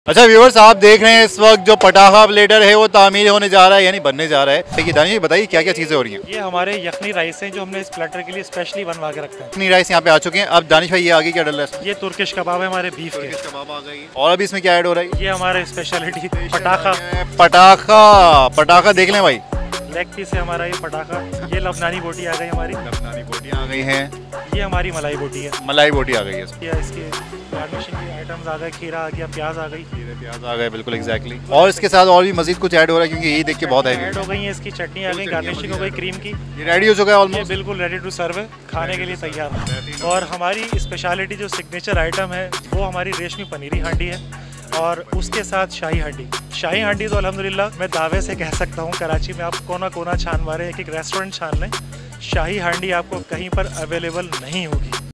अच्छा व्यूअर्स, आप देख रहे हैं इस वक्त जो पटाखा प्लेटर है वो तामीर होने जा रहा है, यानी बनने जा रहा है। देखिए दानिश बताइए क्या क्या चीज़ें हो रही हैं। ये हमारे यखनी राइस हैं जो हमने इस प्लेटर के लिए स्पेशली बनवा के रखते हैं। यखनी राइस यहाँ पे आ चुके हैं। अब दानिश भाई ये आगे क्या डल रहा है? ये तुर्किश कबाब है हमारे बीफ के। कबाब आ गई। और अभी इसमें क्या ऐड हो रहा है? ये हमारे स्पेशलिटी पटाखा। पटाखा देख लें भाई, लेग पीस है हमारा ये पटाखा। ये लबनानी बोटी आ गई हमारी। लबनानी बोटी आ गई है। ये हमारी मलाई बोटी है। मलाई बोटी आ गई है। इसके गार्निशिंग के आइटम्स आ गए, खीरा आ गया, प्याज आ गई। प्याज आ गए, बिल्कुल एग्जैक्टली। और इसके साथ और भी मजीद कुछ ऐड हो रहा है क्योंकि ये देख के बहुत हैवी ऐड हो गई है। इसकी चटनी आ गई, गार्निशिंग हो गई क्रीम की। ये रेडी हो चुका है ऑलमोस्ट, बिल्कुल रेडी टू सर्व है, खाने के लिए तैयार है। और हमारी स्पेशलिटी जो सिग्नेचर आइटम है वो हमारी रेशमी पनीरी हांडी है और उसके साथ शाही हांडी। शाही हांडी तो अल्हम्दुलिल्लाह मैं दावे से कह सकता हूँ कराची में आप कोना कोना छान मारे, एक एक रेस्टोरेंट छान लें, शाही हांडी आपको कहीं पर अवेलेबल नहीं होगी।